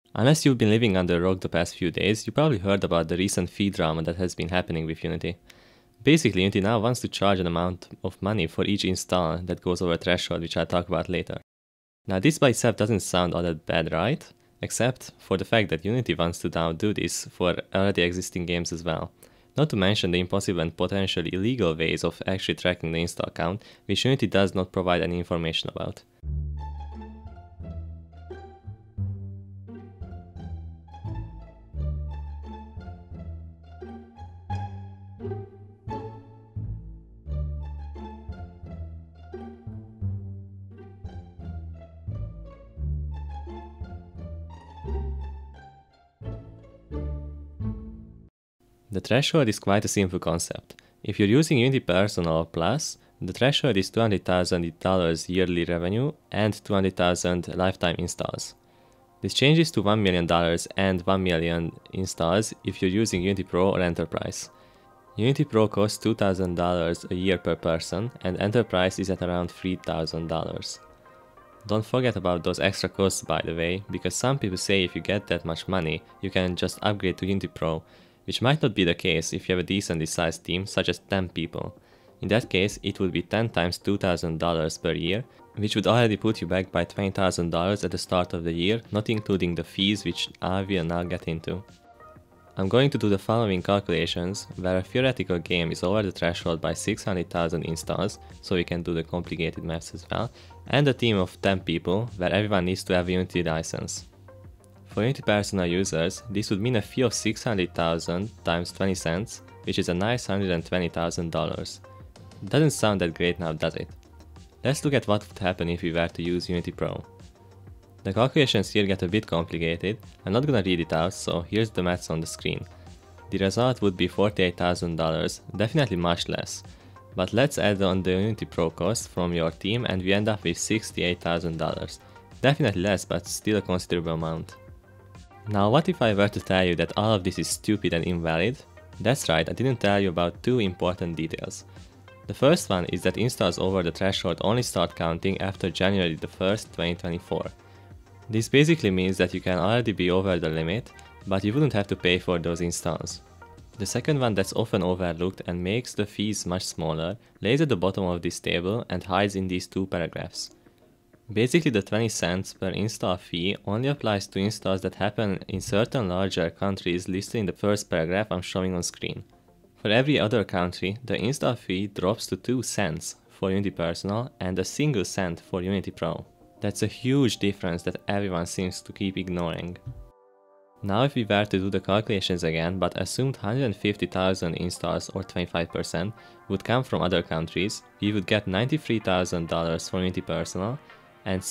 Unless you've been living under a rock the past few days, you probably heard about the recent fee drama that has been happening with Unity. Basically, Unity now wants to charge an amount of money for each install that goes over a threshold, which I'll talk about later. Now this by itself doesn't sound all that bad, right? Except for the fact that Unity wants to now do this for already existing games as well. Not to mention the impossible and potentially illegal ways of actually tracking the install count, which Unity does not provide any information about. The threshold is quite a simple concept. If you're using Unity Personal Plus, the threshold is $200,000 yearly revenue and 200,000 lifetime installs. This changes to $1 million and 1 million installs if you're using Unity Pro or Enterprise. Unity Pro costs $2,000 a year per person, and Enterprise is at around $3,000. Don't forget about those extra costs, by the way, because some people say if you get that much money, you can just upgrade to Unity Pro, which might not be the case if you have a decently sized team, such as 10 people. In that case, it would be 10 times $2,000 per year, which would already put you back by $20,000 at the start of the year, not including the fees, which I will now get into. I'm going to do the following calculations, where a theoretical game is over the threshold by 600,000 installs, so we can do the complicated maths as well, and a team of 10 people, where everyone needs to have a Unity license. For Unity Personal users, this would mean a fee of 600,000 times 20 cents, which is a nice $120,000. Doesn't sound that great now, does it? Let's look at what would happen if we were to use Unity Pro. The calculations here get a bit complicated. I'm not gonna read it out, so here's the maths on the screen. The result would be $48,000, definitely much less. But let's add on the Unity Pro cost from your team and we end up with $68,000. Definitely less, but still a considerable amount. Now what if I were to tell you that all of this is stupid and invalid? That's right, I didn't tell you about two important details. The first one is that installs over the threshold only start counting after January the 1st, 2024. This basically means that you can already be over the limit, but you wouldn't have to pay for those installs. The second one that's often overlooked and makes the fees much smaller lays at the bottom of this table and hides in these two paragraphs. Basically, the 20 cents per install fee only applies to installs that happen in certain larger countries listed in the first paragraph I'm showing on screen. For every other country, the install fee drops to 2 cents for Unity Personal and a single cent for Unity Pro. That's a huge difference that everyone seems to keep ignoring. Now if we were to do the calculations again, but assumed 150,000 installs or 25% would come from other countries, we would get $93,000 for Unity Personal and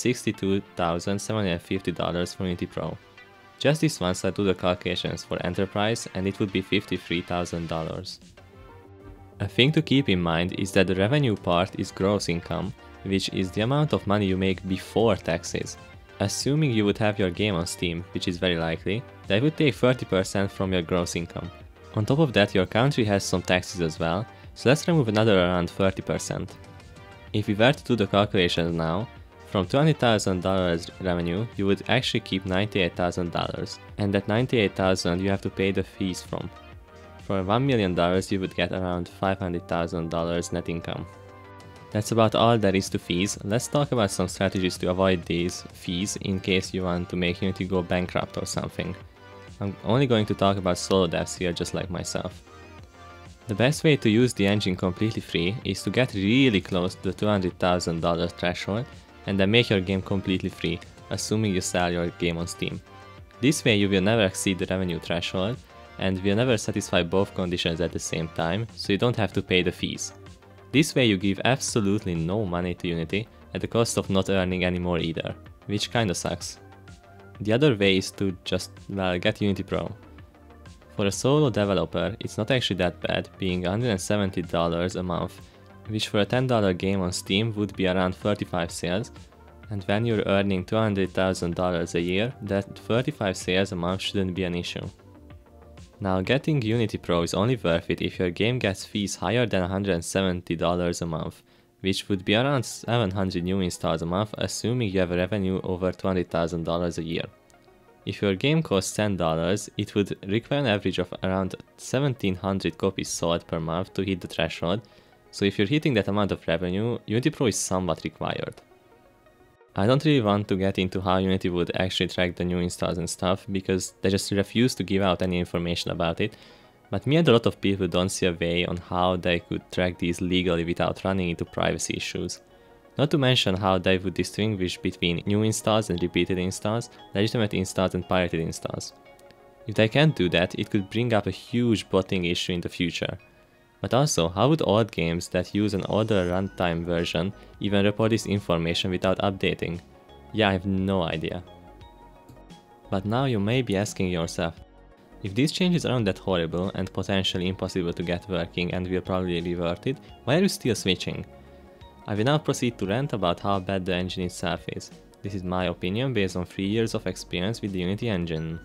$62,750 for Unity Pro. Just this once I do the calculations for Enterprise and it would be $53,000. A thing to keep in mind is that the revenue part is gross income, which is the amount of money you make before taxes. Assuming you would have your game on Steam, which is very likely, that would take 30% from your gross income. On top of that, your country has some taxes as well, so let's remove another around 30%. If we were to do the calculations now, from $200,000 revenue, you would actually keep $98,000, and that $98,000 you have to pay the fees from. For $1 million, you would get around $500,000 net income. That's about all there is to fees. Let's talk about some strategies to avoid these fees in case you want to make Unity go bankrupt or something. I'm only going to talk about solo devs here, just like myself. The best way to use the engine completely free is to get really close to the $200,000 threshold and then make your game completely free, assuming you sell your game on Steam. This way you will never exceed the revenue threshold and will never satisfy both conditions at the same time, so you don't have to pay the fees. This way you give absolutely no money to Unity at the cost of not earning any more either, which kinda sucks. The other way is to just, well, get Unity Pro. For a solo developer, it's not actually that bad, being $170 a month, which for a $10 game on Steam would be around 35 sales, and when you're earning $200,000 a year, that 35 sales a month shouldn't be an issue. Now, getting Unity Pro is only worth it if your game gets fees higher than $170 a month, which would be around 700 new installs a month, assuming you have a revenue over $200,000 a year. If your game costs $10, it would require an average of around 1700 copies sold per month to hit the threshold, so if you're hitting that amount of revenue, Unity Pro is somewhat required. I don't really want to get into how Unity would actually track the new installs and stuff, because they just refuse to give out any information about it, but me and a lot of people don't see a way on how they could track these legally without running into privacy issues. Not to mention how they would distinguish between new installs and repeated installs, legitimate installs and pirated installs. If they can't do that, it could bring up a huge botting issue in the future. But also, how would old games that use an older runtime version even report this information without updating? Yeah, I have no idea. But now you may be asking yourself, if these changes aren't that horrible and potentially impossible to get working and will probably revert it, why are you still switching? I will now proceed to rant about how bad the engine itself is. This is my opinion based on 3 years of experience with the Unity engine.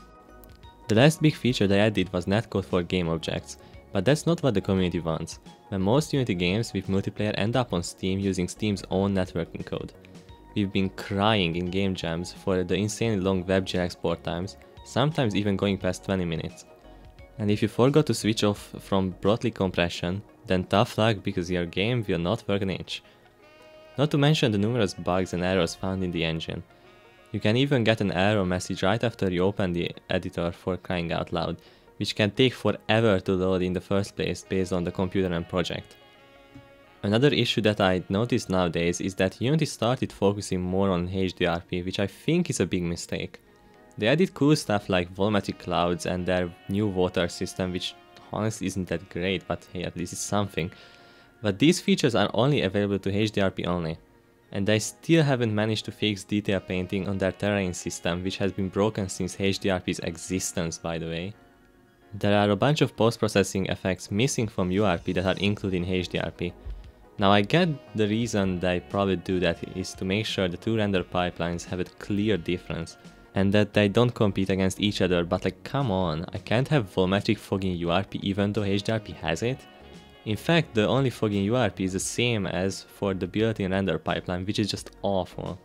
The last big feature they added was netcode for game objects, but that's not what the community wants, when most Unity games with multiplayer end up on Steam using Steam's own networking code. We've been crying in game jams for the insanely long WebGL export times, sometimes even going past 20 minutes. And if you forgot to switch off from broadly compression, then tough luck because your game will not work an inch. Not to mention the numerous bugs and errors found in the engine. You can even get an error message right after you open the editor, for crying out loud, which can take forever to load in the first place based on the computer and project. Another issue that I noticed nowadays is that Unity started focusing more on HDRP, which I think is a big mistake. They added cool stuff like volumetric clouds and their new water system, which honestly isn't that great, but hey, at least it's something. But these features are only available to HDRP only. And they still haven't managed to fix detail painting on their terrain system, which has been broken since HDRP's existence, by the way. There are a bunch of post-processing effects missing from URP that are included in HDRP. Now I get the reason they probably do that is to make sure the two render pipelines have a clear difference, and that they don't compete against each other, but like, come on, I can't have volumetric fogging URP even though HDRP has it? In fact, the only fogging URP is the same as for the built-in render pipeline, which is just awful.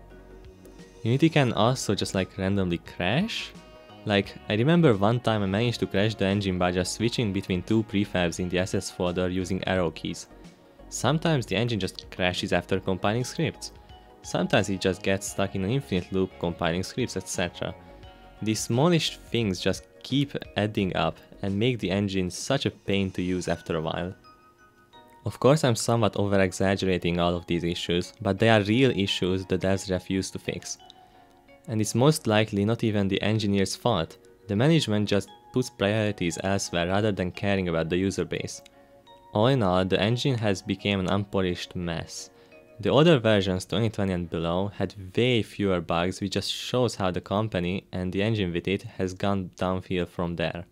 Unity can also just like randomly crash? Like, I remember one time I managed to crash the engine by just switching between two prefabs in the assets folder using arrow keys. Sometimes the engine just crashes after compiling scripts. Sometimes it just gets stuck in an infinite loop compiling scripts, etc. These smallish things just keep adding up and make the engine such a pain to use after a while. Of course, I'm somewhat over-exaggerating all of these issues, but they are real issues the devs refuse to fix. And it's most likely not even the engineer's fault. The management just puts priorities elsewhere rather than caring about the user base. All in all, the engine has become an unpolished mess. The older versions, 2020 and below, had way fewer bugs, which just shows how the company, and the engine with it, has gone downhill from there.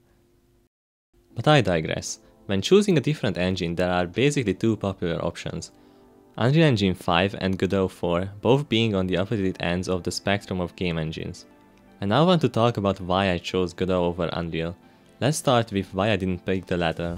But I digress. When choosing a different engine, there are basically two popular options. Unreal Engine 5 and Godot 4, both being on the opposite ends of the spectrum of game engines. I now want to talk about why I chose Godot over Unreal. Let's start with why I didn't pick the latter.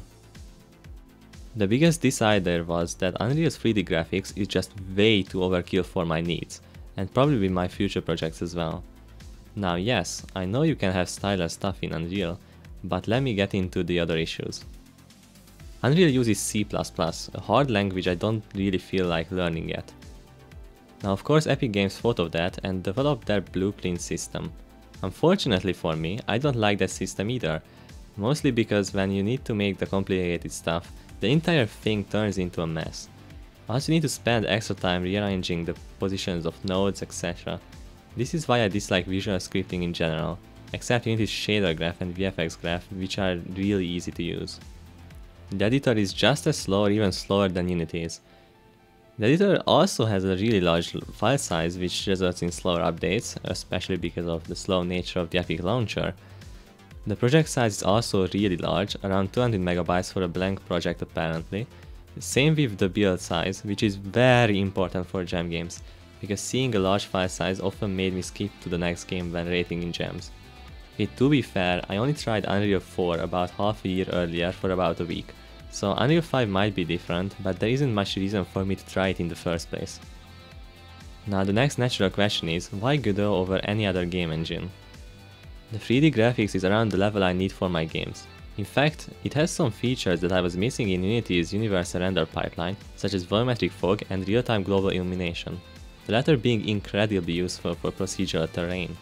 The biggest decider was that Unreal's 3D graphics is just way too overkill for my needs, and probably with my future projects as well. Now yes, I know you can have stylish stuff in Unreal, but let me get into the other issues. Unreal uses C++, a hard language I don't really feel like learning yet. Now of course Epic Games thought of that and developed their Blueprint system. Unfortunately for me, I don't like that system either, mostly because when you need to make the complicated stuff, the entire thing turns into a mess. Also you need to spend extra time rearranging the positions of nodes, etc. This is why I dislike visual scripting in general, except Unity's shader graph and VFX graph, which are really easy to use. The editor is just as slow or even slower than Unity's. The editor also has a really large file size, which results in slower updates, especially because of the slow nature of the Epic launcher. The project size is also really large, around 200 MB for a blank project apparently. Same with the build size, which is very important for gem games, because seeing a large file size often made me skip to the next game when rating in gems. To be fair, I only tried Unreal 4 about half a year earlier for about a week, so Unreal 5 might be different, but there isn't much reason for me to try it in the first place. Now the next natural question is, why Godot over any other game engine? The 3D graphics is around the level I need for my games. In fact, it has some features that I was missing in Unity's universal render pipeline, such as volumetric fog and real-time global illumination, the latter being incredibly useful for procedural terrain.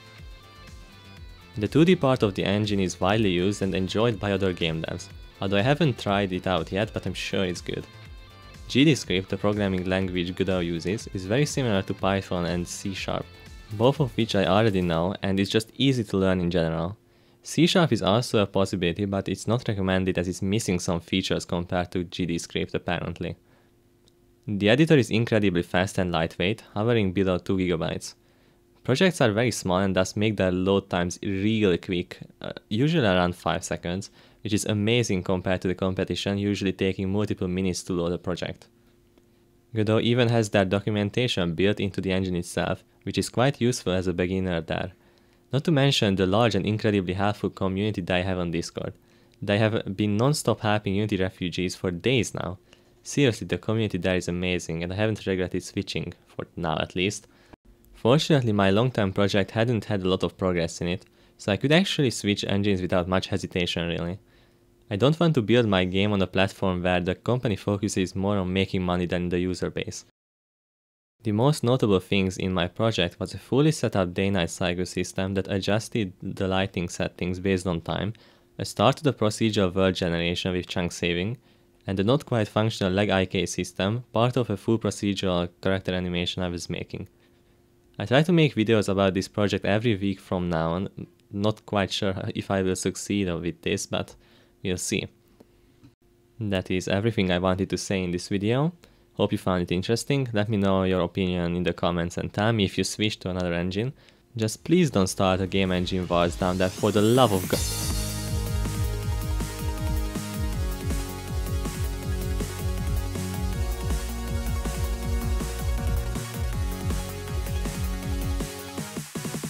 The 2D part of the engine is widely used and enjoyed by other game devs, although I haven't tried it out yet, but I'm sure it's good. GDScript, the programming language Godot uses, is very similar to Python and C#, both of which I already know, and it's just easy to learn in general. C# is also a possibility, but it's not recommended as it's missing some features compared to GDScript apparently. The editor is incredibly fast and lightweight, hovering below 2 GB. Projects are very small and thus make their load times really quick, usually around 5 seconds, which is amazing compared to the competition, usually taking multiple minutes to load a project. Godot even has their documentation built into the engine itself, which is quite useful as a beginner there. Not to mention the large and incredibly helpful community they have on Discord. They have been non-stop helping Unity refugees for days now. Seriously, the community there is amazing and I haven't regretted switching, for now at least. Fortunately, my long-term project hadn't had a lot of progress in it, so I could actually switch engines without much hesitation really. I don't want to build my game on a platform where the company focuses more on making money than the user base. The most notable things in my project was a fully set up day-night cycle system that adjusted the lighting settings based on time, a start to the procedural world generation with chunk saving, and the not quite functional leg IK system, part of a full procedural character animation I was making. I try to make videos about this project every week from now on, not quite sure if I will succeed with this, but we'll see. That is everything I wanted to say in this video. Hope you found it interesting. Let me know your opinion in the comments and tell me if you switched to another engine. Just please don't start a game engine wars down there, for the love of God.